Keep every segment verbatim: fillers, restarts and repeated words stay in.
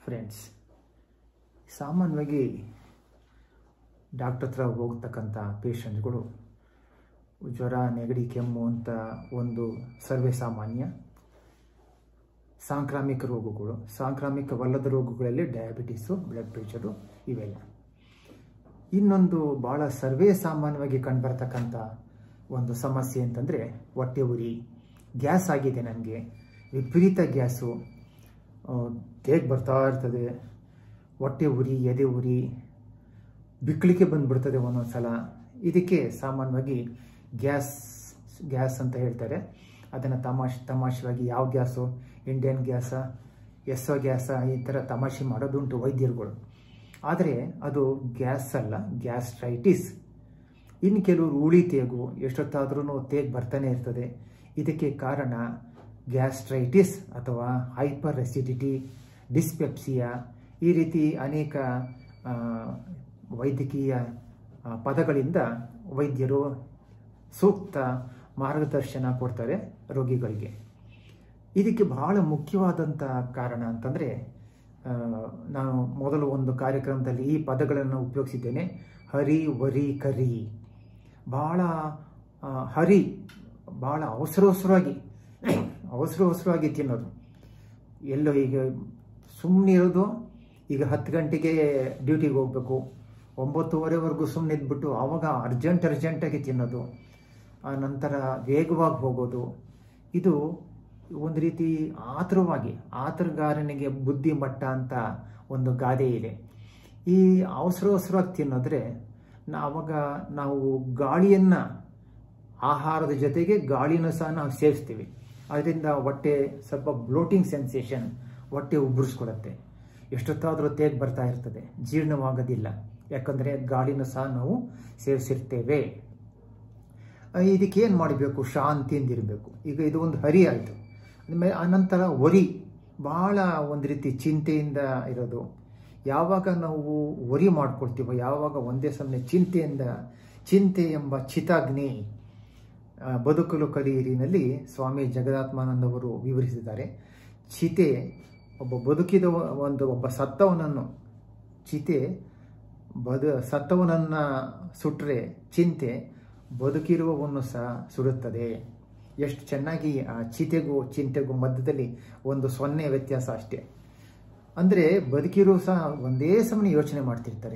Friends, ಸಾಮಾನ್ಯವಾಗಿ doctor ಹತ್ರ ಹೋಗ್ತಕ್ಕಂಥ ಪೇಷಂಟ್ಗಳು ಜ್ವರ, ನೆಗಡಿ, ಕೆಮ್ಮು ಅಂತ ಒಂದು ಸರ್ವೇ ಸಾಮಾನ್ಯ. ಸಾಂಕ್ರಾಮಿಕ ರೋಗಗಳು, ಸಾಂಕ್ರಾಮಿಕವಲ್ಲದ ರೋಗಗಳಲ್ಲಿ ಡಯಾಬಿಟಿಸು, ಬ್ಲಡ್ ಪ್ರೆಷರು ಇವೆಲ್ಲ. ಇನ್ನೊಂದು ಭಾಳ ಸರ್ವೇ ಸಾಮಾನ್ಯವಾಗಿ ಕಂಡುಬರ್ತಕ್ಕಂಥ ಒಂದು ಸಮಸ್ಯೆ ಅಂತಂದರೆ ಹೊಟ್ಟೆ ಉರಿ. ಗ್ಯಾಸ್ ಆಗಿದೆ, ನನಗೆ ವಿಪರೀತ ಗ್ಯಾಸು, ತೇಗ್ ಬರ್ತಾ ಇರ್ತದೆ, ಹೊಟ್ಟೆ ಉರಿ, ಎದೆ ಉರಿ, ಬಿಕ್ಕಳಿಕೆ ಬಂದುಬಿಡ್ತದೆ ಒಂದೊಂದು ಸಲ. ಇದಕ್ಕೆ ಸಾಮಾನ್ಯವಾಗಿ ಗ್ಯಾಸ್ ಗ್ಯಾಸ್ ಅಂತ ಹೇಳ್ತಾರೆ. ಅದನ್ನು ತಮಾಷೆ ತಮಾಷೆಯಾಗಿ ಯಾವ ಗ್ಯಾಸು, ಇಂಡಿಯನ್ ಗ್ಯಾಸ, ಎಸ್ಒ ಗ್ಯಾಸ, ಈ ಥರ ತಮಾಷೆ ಮಾಡೋದುಂಟು ವೈದ್ಯರುಗಳು. ಆದರೆ ಅದು ಗ್ಯಾಸ್ ಅಲ್ಲ, ಗ್ಯಾಸ್ಟ್ರೈಟಿಸ್. ಇನ್ನು ಕೆಲವರು ಉಳಿ ತೇಗು, ಎಷ್ಟೊತ್ತಾದ್ರೂ ತೇಗ್ ಬರ್ತಾನೆ ಇರ್ತದೆ. ಇದಕ್ಕೆ ಕಾರಣ ಗ್ಯಾಸ್ಟ್ರೈಟಿಸ್ ಅಥವಾ ಹೈಪರ್ ಅಸಿಡಿಟಿ, ಡಿಸ್ಪೆಪ್ಸಿಯಾ, ಈ ರೀತಿ ಅನೇಕ ವೈದ್ಯಕೀಯ ಪದಗಳಿಂದ ವೈದ್ಯರು ಸೂಕ್ತ ಮಾರ್ಗದರ್ಶನ ಕೊಡ್ತಾರೆ ರೋಗಿಗಳಿಗೆ. ಇದಕ್ಕೆ ಬಹಳ ಮುಖ್ಯವಾದಂಥ ಕಾರಣ ಅಂತಂದರೆ, ನಾನು ಮೊದಲು ಒಂದು ಕಾರ್ಯಕ್ರಮದಲ್ಲಿ ಈ ಪದಗಳನ್ನು ಉಪಯೋಗಿಸಿದ್ದೇನೆ. ಹರಿ, ವರಿ, ಕರಿ. ಭಾಳ ಹರಿ, ಭಾಳ ಅವಸರ ಅವಸರವಾಗಿ ಅವಸರ ಅವಸರವಾಗಿ ತಿನ್ನೋದು. ಎಲ್ಲೋ ಈಗ ಸುಮ್ಮನೆ ಇರೋದು, ಈಗ ಹತ್ತು ಗಂಟೆಗೆ ಡ್ಯೂಟಿಗೆ ಹೋಗಬೇಕು, ಒಂಬತ್ತುವರೆವರೆಗೂ ಸುಮ್ಮನೆ ಇದ್ಬಿಟ್ಟು ಆವಾಗ ಅರ್ಜೆಂಟ್ ಅರ್ಜೆಂಟಾಗಿ ತಿನ್ನೋದು, ಆ ನಂತರ ವೇಗವಾಗಿ ಹೋಗೋದು. ಇದು ಒಂದು ರೀತಿ ಆತುರವಾಗಿ, ಆತುರಗಾರನಿಗೆ ಬುದ್ಧಿ ಮಟ್ಟ ಅಂತ ಒಂದು ಗಾದೆ ಇದೆ. ಈ ಅವಸರ ಅವಸರವಾಗಿ ತಿನ್ನೋದ್ರೆ ಆವಾಗ ನಾವು ಗಾಳಿಯನ್ನು, ಆಹಾರದ ಜೊತೆಗೆ ಗಾಳಿನೂ ಸಹ ನಾವು ಸೇವಿಸ್ತೀವಿ. ಅದರಿಂದ ಹೊಟ್ಟೆ ಸ್ವಲ್ಪ ಬ್ಲೋಟಿಂಗ್ ಸೆನ್ಸೇಷನ್, ಹೊಟ್ಟೆ ಉಬ್ಬರಿಸ್ಕೊಡುತ್ತೆ. ಎಷ್ಟೊತ್ತಾದರೂ ತೇಗ್ ಬರ್ತಾ ಇರ್ತದೆ, ಜೀರ್ಣವಾಗೋದಿಲ್ಲ, ಯಾಕಂದರೆ ಗಾಳಿನೂ ಸಹ ನಾವು ಸೇವಿಸಿರ್ತೇವೆ. ಇದಕ್ಕೆ ಏನು ಮಾಡಬೇಕು? ಶಾಂತಿಯಿಂದಿರಬೇಕು. ಈಗ ಇದು ಒಂದು ಹರಿ ಆಯಿತು. ಆಮೇಲೆ ಆನಂತರ ವರಿ, ಭಾಳ ಒಂದು ರೀತಿ ಚಿಂತೆಯಿಂದ ಇರೋದು. ಯಾವಾಗ ನಾವು ವರಿ ಮಾಡ್ಕೊಳ್ತೀವೋ, ಯಾವಾಗ ಒಂದೇ ಸಮಯ ಚಿಂತೆಯಿಂದ, ಚಿಂತೆ ಎಂಬ ಚಿತಾಗ್ನಿ ಬದುಕಲು ಕಲಿಯಿರಿನಲ್ಲಿ ಸ್ವಾಮಿ ಜಗದಾತ್ಮಾನಂದವರು ವಿವರಿಸಿದ್ದಾರೆ. ಚಿತೆ ಒಬ್ಬ ಬದುಕಿದ ಒಂದು ಒಬ್ಬ ಸತ್ತವನನ್ನು, ಚಿತೆ ಬದು ಸತ್ತವನನ್ನು ಸುಟ್ಟರೆ ಚಿಂತೆ ಬದುಕಿರುವವನ್ನು ಸಹ ಸುಡುತ್ತದೆ. ಎಷ್ಟು ಚೆನ್ನಾಗಿ ಆ ಚಿತೆಗೂ ಚಿಂತೆಗೂ ಮಧ್ಯದಲ್ಲಿ ಒಂದು ಸೊನ್ನೆ ವ್ಯತ್ಯಾಸ ಅಷ್ಟೇ. ಅಂದರೆ ಬದುಕಿರೋ ಸಹ ಒಂದೇ ಸಮನೆ ಯೋಚನೆ ಮಾಡ್ತಿರ್ತಾರೆ.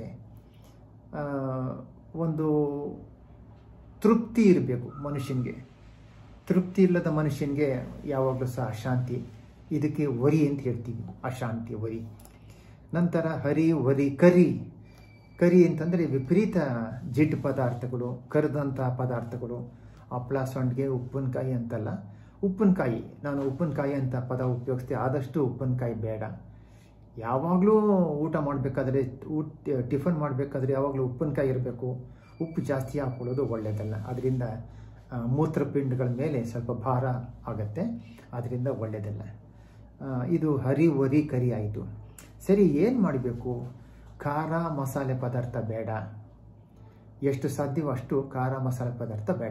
ಒಂದು ತೃಪ್ತಿ ಇರಬೇಕು ಮನುಷ್ಯನಿಗೆ. ತೃಪ್ತಿ ಇಲ್ಲದ ಮನುಷ್ಯನಿಗೆ ಯಾವಾಗಲೂ ಸಹ ಅಶಾಂತಿ. ಇದಕ್ಕೆ ವರಿ ಅಂತ ಹೇಳ್ತೀವಿ, ಅಶಾಂತಿ, ವರಿ. ನಂತರ ಹರಿ, ವರಿ, ಕರಿ. ಕರಿ ಅಂತಂದರೆ ವಿಪರೀತ ಜಿಡ್ಡು ಪದಾರ್ಥಗಳು, ಕರೆದಂಥ ಪದಾರ್ಥಗಳು. ಹಪ್ಪಳ, ಸಂಡಿಗೆ, ಉಪ್ಪಿನಕಾಯಿ ಅಂತಲ್ಲ, ಉಪ್ಪಿನಕಾಯಿ. ನಾನು ಉಪ್ಪಿನಕಾಯಿ ಅಂತ ಪದ ಉಪಯೋಗಿಸ್ತೀನಿ. ಆದಷ್ಟು ಉಪ್ಪಿನಕಾಯಿ ಬೇಡ. ಯಾವಾಗಲೂ ಊಟ ಮಾಡಬೇಕಾದ್ರೆ, ಊಟ ಟಿಫನ್ ಮಾಡಬೇಕಾದ್ರೆ ಯಾವಾಗಲೂ ಉಪ್ಪಿನಕಾಯಿ ಇರಬೇಕು. ಉಪ್ಪು ಜಾಸ್ತಿ ಹಾಕ್ಕೊಳ್ಳೋದು ಒಳ್ಳೆಯದಲ್ಲ. ಅದರಿಂದ ಮೂತ್ರಪಿಂಡಗಳ ಮೇಲೆ ಸ್ವಲ್ಪ ಭಾರ ಆಗುತ್ತೆ, ಅದರಿಂದ ಒಳ್ಳೆಯದಲ್ಲ. ಇದು ಹರಿ, ವರಿ, ಕರಿ ಆಯಿತು. ಸರಿ, ಏನು ಮಾಡಬೇಕು? ಖಾರ ಮಸಾಲೆ ಪದಾರ್ಥ ಬೇಡ. ಎಷ್ಟು ಸಾಧ್ಯವೋ ಅಷ್ಟು ಖಾರ ಮಸಾಲೆ ಪದಾರ್ಥ ಬೇಡ.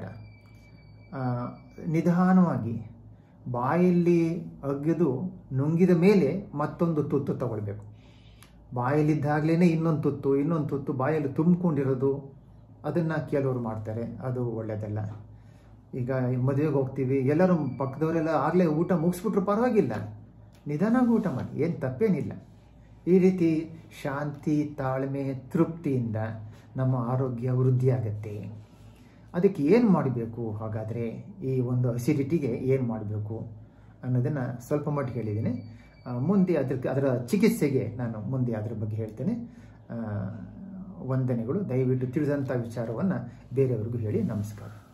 ನಿಧಾನವಾಗಿ ಬಾಯಲ್ಲಿ ಅಗೆದು ನುಂಗಿದ ಮೇಲೆ ಮತ್ತೊಂದು ತುತ್ತು ತಗೊಳ್ಬೇಕು. ಬಾಯಲ್ಲಿದ್ದಾಗಲೇ ಇನ್ನೊಂದು ತುತ್ತು, ಇನ್ನೊಂದು ತುತ್ತು ಬಾಯಲ್ಲಿ ತುಂಬಿಕೊಂಡಿರೋದು, ಅದನ್ನು ಕೆಲವರು ಮಾಡ್ತಾರೆ. ಅದು ಒಳ್ಳೆಯದಲ್ಲ. ಈಗ ಮದುವೆಗೆ ಹೋಗ್ತೀವಿ, ಎಲ್ಲರೂ ಪಕ್ಕದವರೆಲ್ಲ ಆಗಲೇ ಊಟ ಮುಗಿಸ್ಬಿಟ್ರು ಪರವಾಗಿಲ್ಲ, ನಿಧಾನವಾಗಿ ಊಟ ಮಾಡಿ, ಏನು ತಪ್ಪೇನಿಲ್ಲ. ಈ ರೀತಿ ಶಾಂತಿ, ತಾಳ್ಮೆ, ತೃಪ್ತಿಯಿಂದ ನಮ್ಮ ಆರೋಗ್ಯ ವೃದ್ಧಿ ಆಗುತ್ತೆ. ಅದಕ್ಕೆ ಏನು ಮಾಡಬೇಕು? ಹಾಗಾದರೆ ಈ ಒಂದು ಅಸಿಡಿಟಿಗೆ ಏನು ಮಾಡಬೇಕು ಅನ್ನೋದನ್ನು ಸ್ವಲ್ಪ ಮಟ್ಟಿಗೆ ಹೇಳಿದ್ದೀನಿ. ಮುಂದೆ ಅದ್ರ ಅದರ ಚಿಕಿತ್ಸೆಗೆ ನಾನು ಮುಂದೆ ಅದರ ಬಗ್ಗೆ ಹೇಳ್ತೇನೆ. ವಂದನೆಗಳು. ದಯವಿಟ್ಟು ತಿಳಿದಂಥ ವಿಚಾರವನ್ನು ಬೇರೆಯವ್ರಿಗೂ ಹೇಳಿ. ನಮಸ್ಕಾರ.